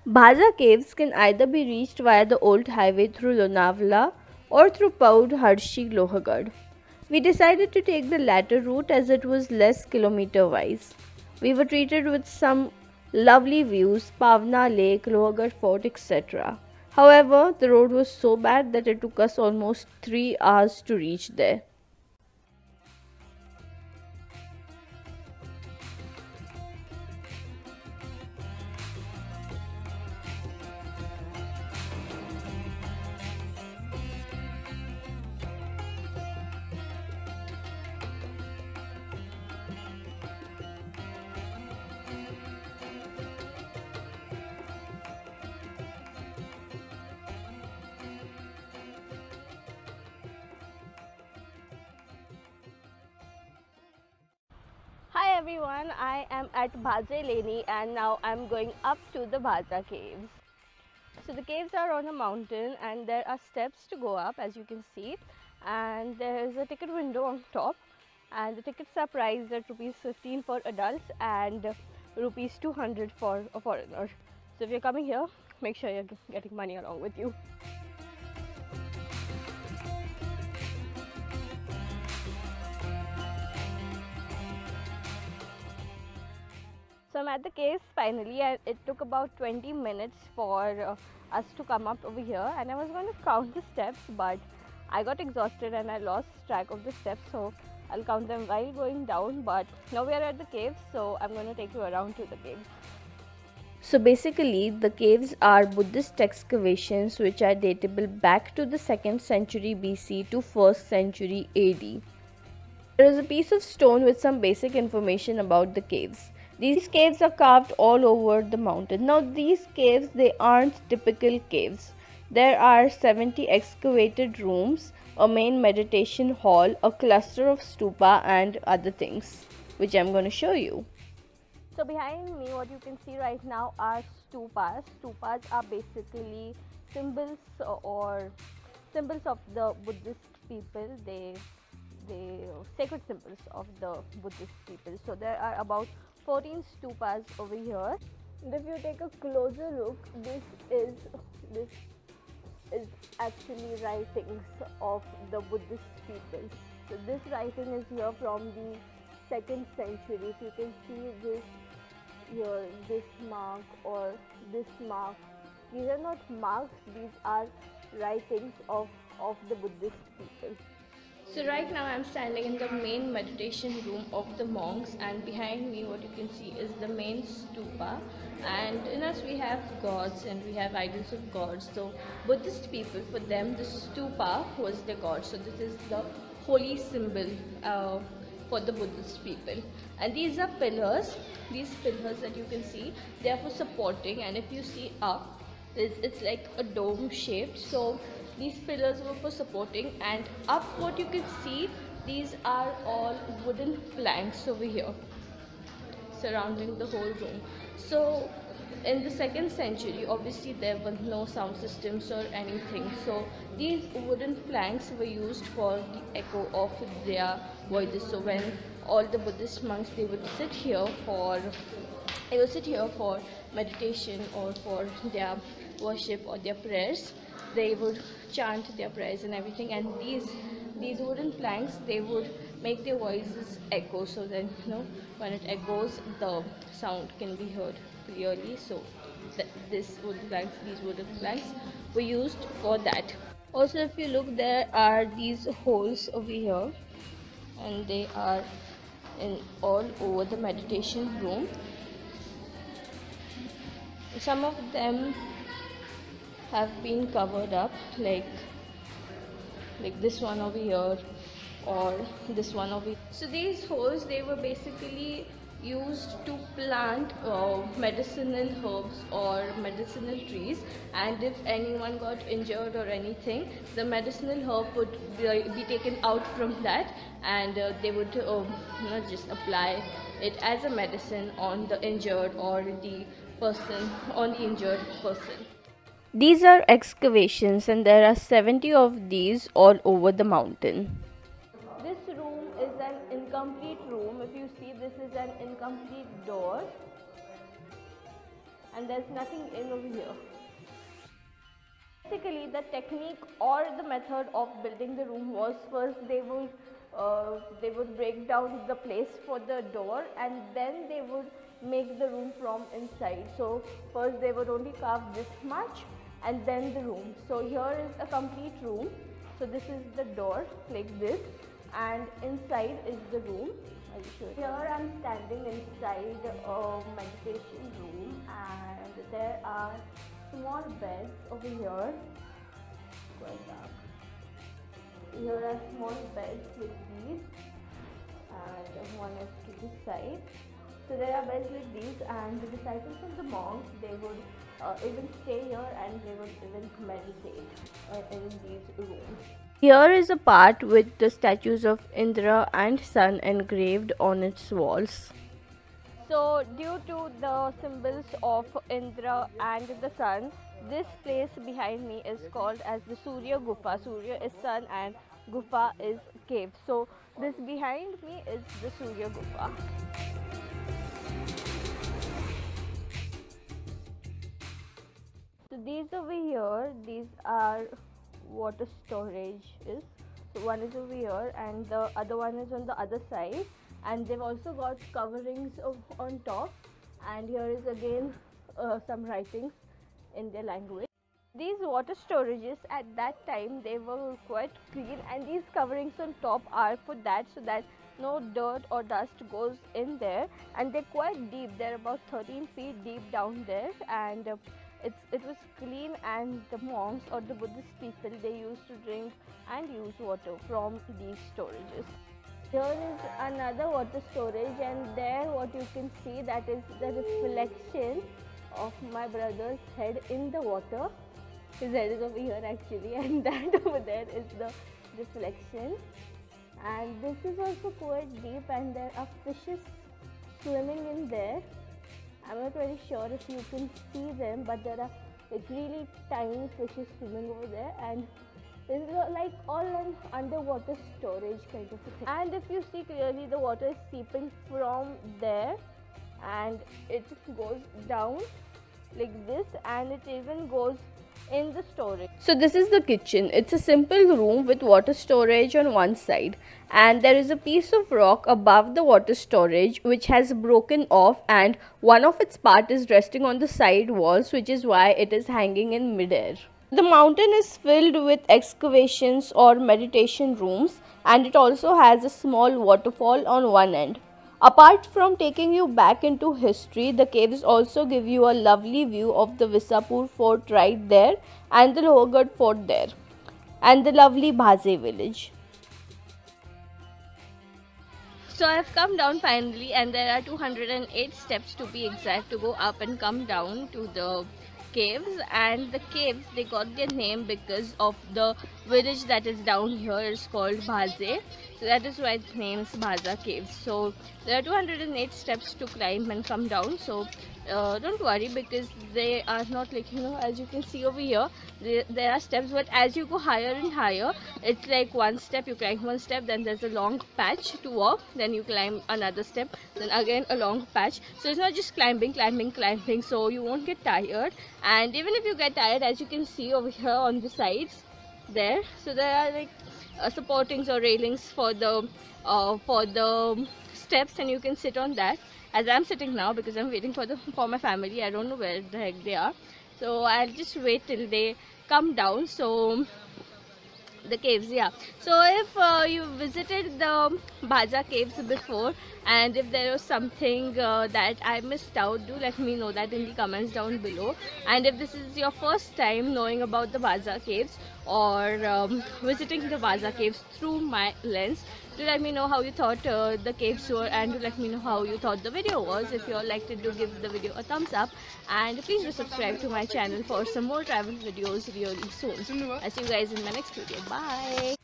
Bhaza Caves can either be reached via the old highway through Lonavala or through Paud, Harshi, Lohagarh. We decided to take the latter route as it was less kilometer wise. We were treated with some lovely views, Pavna Lake, Lohagarh Fort, etc. However, the road was so bad that it took us almost 3 hours to reach there. Hi everyone, I am at Bhaze Leni and now I'm going up to the Bhaza Caves. So the caves are on a mountain and there are steps to go up, as you can see, and there is a ticket window on top, and the tickets are priced at rupees 15 for adults and rupees 200 for a foreigner. So if you're coming here, make sure you're getting money along with you. So I'm at the caves finally, and it took about 20 minutes for us to come up over here, and I was going to count the steps, but I got exhausted and I lost track of the steps, so I'll count them while going down. But now we are at the caves, so I'm going to take you around to the caves. So basically, the caves are Buddhist excavations which are datable back to the 2nd century BC to 1st century AD. There is a piece of stone with some basic information about the caves. These caves are carved all over the mountain. Now these caves, they aren't typical caves. There are 70 excavated rooms, a main meditation hall, a cluster of stupa and other things, which I'm going to show you. So behind me, what you can see right now are stupas. Stupas are basically symbols or symbols of the Buddhist people. They sacred symbols of the Buddhist people. So there are about 14 stupas over here. And if you take a closer look, this is actually writings of the Buddhist people. So this writing is here from the 2nd century. If you can see this here, this mark or this mark, these are not marks, these are writings of the Buddhist people. So right now I'm standing in the main meditation room of the monks, and behind me what you can see is the main stupa, and in us we have gods and we have idols of gods. So Buddhist people, for them the stupa was the god. So this is the holy symbol for the Buddhist people, and these are pillars. These pillars that you can see, they are for supporting, and if you see up, it's like a dome shaped. So these pillars were for supporting, and up what you can see, these are all wooden planks over here surrounding the whole room. So in the 2nd century, obviously there were no sound systems or anything, so these wooden planks were used for the echo of their voices. So when all the Buddhist monks, they would sit here for meditation or for their worship or their prayers. They would chant their prayers and everything, and these wooden planks, they would make their voices echo, so that when it echoes, the sound can be heard clearly. So these wooden planks were used for that. Also, if you look, there are these holes over here, and they are in all over the meditation room. Some of them have been covered up, like this one over here or this one over here. So these holes, they were basically used to plant medicinal herbs or medicinal trees, and if anyone got injured or anything, the medicinal herb would be taken out from that, and they would just apply it as a medicine on the injured or the person, on the injured person. These are excavations, and there are 70 of these all over the mountain. This room is an incomplete room. If you see, this is an incomplete door, and there's nothing in over here. Basically, the technique or the method of building the room was, first they would break down the place for the door, and then they would make the room from inside. So first they would only carve this much and then the room. So here is a complete room. So this is the door like this, and inside is the room. I'll show you. Here I'm standing inside a meditation room, and there are small beds over here. Quite dark. Here are small beds like these, and one is to this side. So there are beds like these, and the disciples of the monks, they would even stay here, and they would even meditate in these rooms. Here is a part with the statues of Indra and Sun engraved on its walls. So due to the symbols of Indra and the Sun, this place behind me is called as the Surya Gufa. Surya is sun and Gufa is cave. So this behind me is the Surya Gufa. So these over here, these are water storages. So one is over here and the other one is on the other side, and they've also got coverings on top, and here is again some writings in their language. These water storages at that time, they were quite clean, and these coverings on top are for that, so that no dirt or dust goes in there, and they're quite deep. They're about 13 feet deep down there, and it was clean, and the monks or the Buddhist people, they used to drink and use water from these storages. Here is another water storage, and there what you can see, that is the reflection of my brother's head in the water. His head is over here actually, and that over there is the reflection. And this is also quite deep, and there are fishes swimming in there. I'm not very sure if you can see them, but there are like really tiny fishes swimming over there, and this is like all an underwater storage kind of a thing. And if you see clearly, the water is seeping from there, and it goes down like this, and it even goes in the storage. So this is the kitchen. It's a simple room with water storage on one side, and there is a piece of rock above the water storage which has broken off, and one of its part is resting on the side walls, which is why it is hanging in midair. The mountain is filled with excavations or meditation rooms, and it also has a small waterfall on one end. Apart from taking you back into history, the caves also give you a lovely view of the Visapur fort right there, and the Lohargarh fort there, and the lovely Bhaze village. So I've come down finally, and there are 208 steps to be exact to go up and come down to the caves. And the caves, they got their name because of the village that is down here is called Bhaze. So that is why it names Bhaza Caves. So there are 208 steps to climb and come down. So don't worry, because they are not like, as you can see over here, there are steps, but as you go higher and higher, it's like one step, you climb one step, then there's a long patch to walk, then you climb another step, then again a long patch. So it's not just climbing, so you won't get tired. And even if you get tired, as you can see over here on the sides there, so there are like supportings or railings for the steps, and you can sit on that, as I'm sitting now, because I'm waiting for my family. I don't know where the heck they are, so I'll just wait till they come down. So the caves, yeah. So if you visited the Bhaza caves before, and if there was something that I missed out, do let me know that in the comments down below. And if this is your first time knowing about the Bhaza caves, or visiting the Bhaza caves through my lens, do let me know how you thought the caves were, and do let me know how you thought the video was. If you all liked it, do give the video a thumbs up, and please do subscribe to my channel for some more travel videos really soon. I'll see you guys in my next video. Bye.